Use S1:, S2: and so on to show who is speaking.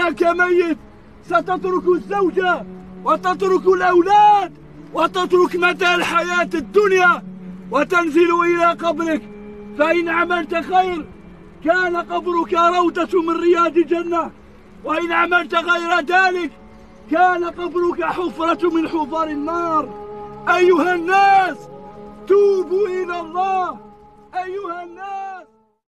S1: أنك ميت ستترك الزوجة وتترك الأولاد وتترك متاع الحياة الدنيا وتنزل إلى قبرك. فإن عملت خير كان قبرك روضة من رياض الجنة، وإن عملت غير ذلك كان قبرك حفرة من حفر النار. أيها الناس توبوا إلى الله. أيها الناس